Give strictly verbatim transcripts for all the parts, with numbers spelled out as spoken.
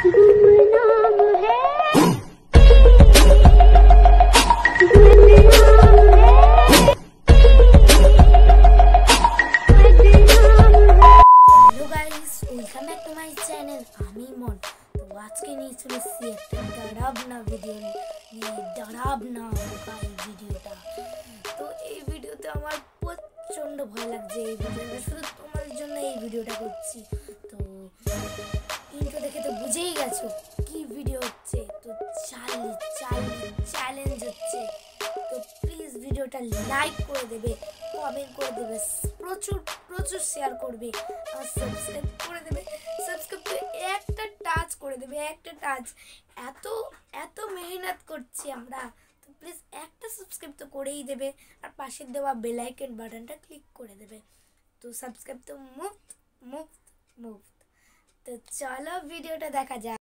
আমি মন তো আজকে নিয়ে চলেছি একটা ডরাবনা ভিডিও নিয়ে ডরাবনা এই ভিডিওটা। তো এই ভিডিওতে আমার প্রচণ্ড ভয় লাগছে। এই ভিডিওটা শুধু তোমাদের জন্য এই ভিডিওটা করছি। তো ইন্ট্রো দেখে তো বুঝেই গেছো কি ভিডিও হচ্ছে। তো চ্যালেঞ্জ চ্যালেঞ্জ চ্যালেঞ্জ হচ্ছে। তো প্লিজ ভিডিওটা লাইক করে দেবে, কমেন্ট করে দেবে, প্রচুর প্রচুর শেয়ার করবে আর সাবস্ক্রাইব করে দেবে। সাবস্ক্রাইব করে একটা টাচ করে দেবে, একটা টাচ। এত এত মেহনত করছি আমরা, তো প্লিজ একটা সাবস্ক্রাইব তো করেই দেবে আর পাশের দেওয়া বেল আইকন বাটনটা ক্লিক করে দেবে। তো সাবস্ক্রাইব তো মুফত মুফত মুফত। তো চলো ভিডিওটা দেখা যাক।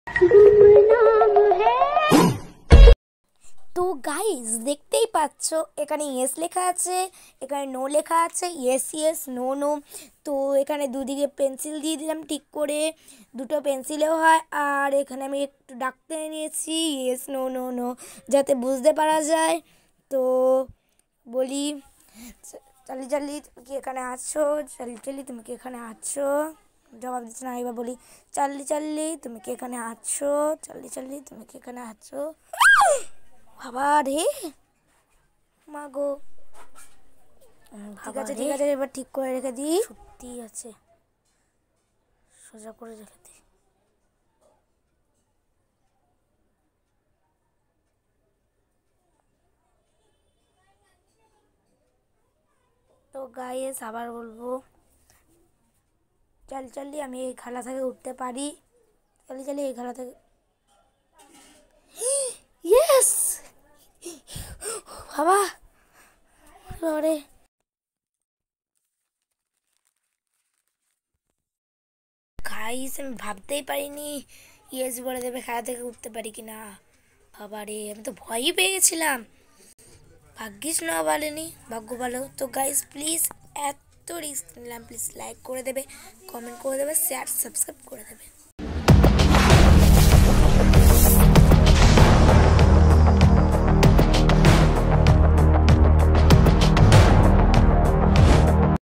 তো গাইস দেখতেই পাচ্ছ এখানে ইয়েস লেখা আছে, এখানে নো লেখা আছে, ইয়েস ইয়েস নো নো। তো এখানে দুদিকে পেন্সিল দিয়ে দিলাম ঠিক করে, দুটো পেন্সিলেও হয়। আর এখানে আমি একটু ডাকতে নিয়েছি ইয়েস নো নো নো, যাতে বুঝতে পারা যায়। তো বলি চালি চালি তুমি কি এখানে আছো, চালি চালি তুমি কি এখানে আছো, জবাব দিচ্ছে না। এবার বলি চাল্লি চাল্লি তুমি কি এখানে আছো, চাল্লি চাল্লি তুমি কি এখানে আছো। বাবা রে মা গো, ঠিক আছে ঠিক আছে, এবার ঠিক করে রেখে দিই। সত্যি আছে, সোজা করে রেখে দিই। তো গাইস আবার বলবো চাল চালি আমি এই খালা থেকে উঠতে পারি, চালি চালি এই খালা থেকে। ইয়েস বাবা রে, গাইস আমি ভাবতেই পারিনি ইয়েস বলে দেবে খালা থেকে উঠতে পারি কিনা। বাবা রে আমি তো ভয়ই পেয়ে গেছিলাম। ভাগ্যিস না বলেনি, ভাগ্য ভালো। তো গাইস প্লিজ এত রিস্ক নিলাম, প্লিজ লাইক করে দেবে, কমেন্ট করে দেবে, শেয়ার সাবস্ক্রাইব করে দেবে।